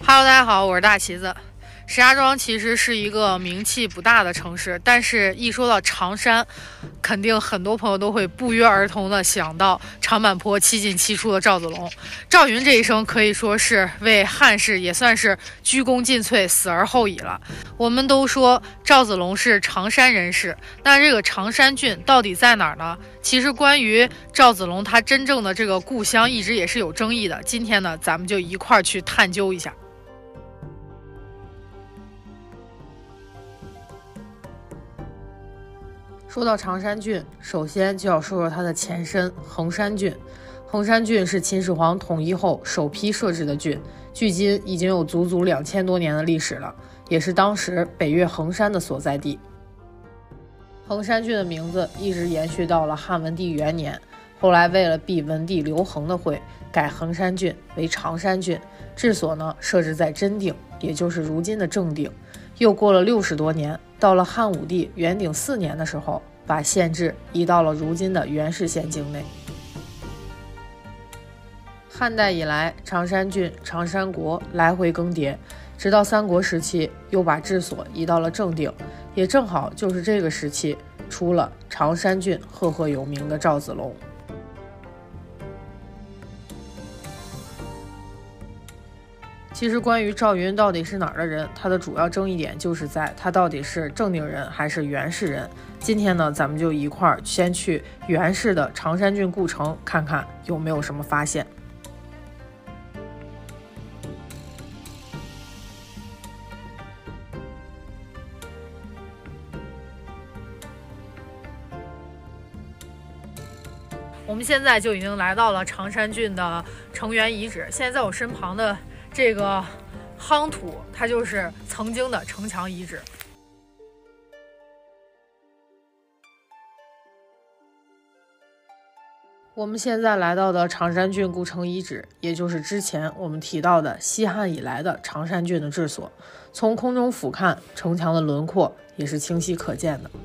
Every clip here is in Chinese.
Hello， 大家好，我是大旗子。石家庄其实是一个名气不大的城市，但是一说到常山，肯定很多朋友都会不约而同的想到长坂坡七进七出的赵子龙。赵云这一生可以说是为汉室也算是鞠躬尽瘁，死而后已了。我们都说赵子龙是常山人士，那这个常山郡到底在哪儿呢？其实关于赵子龙他真正的这个故乡，一直也是有争议的。今天呢，咱们就一块儿去探究一下。说到常山郡，首先就要说说它的前身衡山郡。衡山郡是秦始皇统一后首批设置的郡，距今已经有足足2000多年的历史了，也是当时北岳衡山的所在地。衡山郡的名字一直延续到了汉文帝元年，后来为了避文帝刘恒的讳，改衡山郡为常山郡，治所呢设置在真定，也就是如今的正定。又过了60多年，到了汉武帝元鼎4年的时候，把县治移到了如今的元氏县境内。汉代以来，常山郡、常山国来回更迭，直到三国时期又把治所移到了正定，也正好就是这个时期出了常山郡赫赫有名的赵子龙。其实关于赵云到底是哪儿的人，他的主要争议点就是在他到底是正定人还是元氏人。今天呢，咱们就一块儿先去元氏的常山郡故城看看有没有什么发现。我们现在就已经来到了常山郡的城垣遗址，现在在我身旁的这个夯土，它就是曾经的城墙遗址。我们现在来到的常山郡故城遗址，也就是之前我们提到的西汉以来的常山郡的治所。从空中俯瞰，城墙的轮廓也是清晰可见的。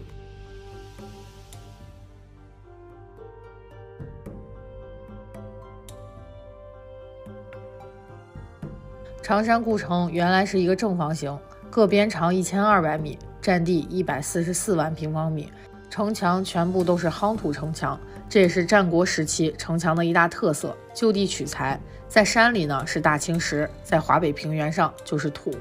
常山故城原来是一个正方形，各边长1200米，占地144万平方米，城墙全部都是夯土城墙，这也是战国时期城墙的一大特色。就地取材，在山里呢是大青石，在华北平原上就是土。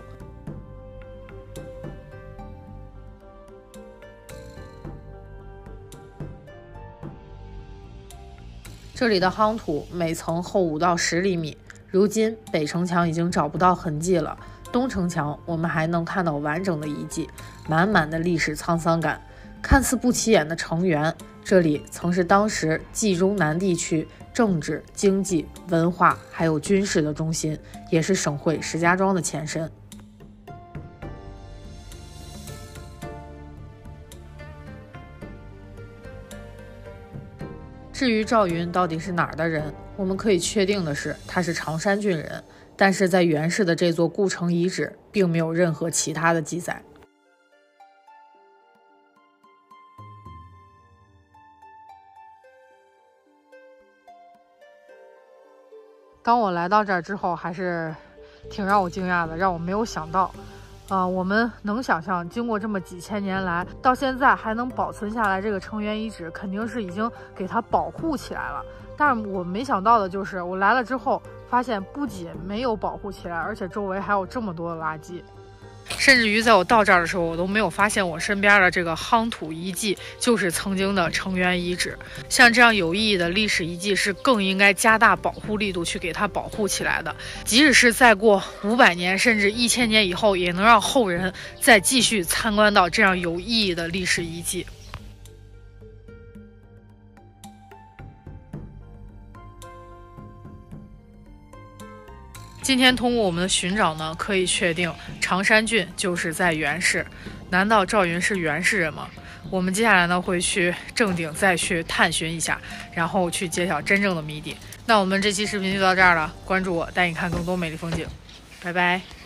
这里的夯土每层厚5到10厘米。如今北城墙已经找不到痕迹了，东城墙我们还能看到完整的遗迹，满满的历史沧桑感。看似不起眼的城垣，这里曾是当时冀中南地区政治、经济、文化还有军事的中心，也是省会石家庄的前身。至于赵云到底是哪儿的人，我们可以确定的是他是常山郡人，但是在元氏的这座故城遗址并没有任何其他的记载。当我来到这儿之后，还是挺让我惊讶的，让我没有想到我们能想象，经过这么几千年来，到现在还能保存下来这个城垣遗址，肯定是已经给它保护起来了。但是我没想到的就是，我来了之后，发现不仅没有保护起来，而且周围还有这么多的垃圾。甚至于在我到这儿的时候，我都没有发现我身边的这个夯土遗迹就是曾经的城垣遗址。像这样有意义的历史遗迹是更应该加大保护力度去给它保护起来的，即使是再过500年甚至1000年以后，也能让后人再继续参观到这样有意义的历史遗迹。今天通过我们的寻找呢，可以确定常山郡就是在元氏。难道赵云是元氏人吗？我们接下来呢会去正定再去探寻一下，然后去揭晓真正的谜底。那我们这期视频就到这儿了，关注我，带你看更多美丽风景，拜拜。